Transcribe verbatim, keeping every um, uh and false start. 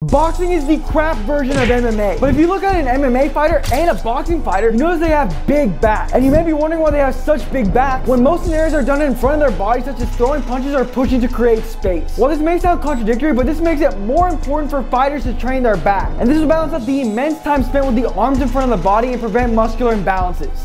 Boxing is the crap version of M M A. But if you look at an M M A fighter and a boxing fighter, you notice they have big backs. And you may be wondering why they have such big backs when most scenarios are done in front of their body, such as throwing punches or pushing to create space. Well, this may sound contradictory, but this makes it more important for fighters to train their back. And this will balance out the immense time spent with the arms in front of the body and prevent muscular imbalances.